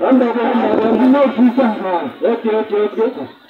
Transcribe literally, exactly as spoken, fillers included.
Anda, anda, anda, no, quizás, no. Ok, ok, ok.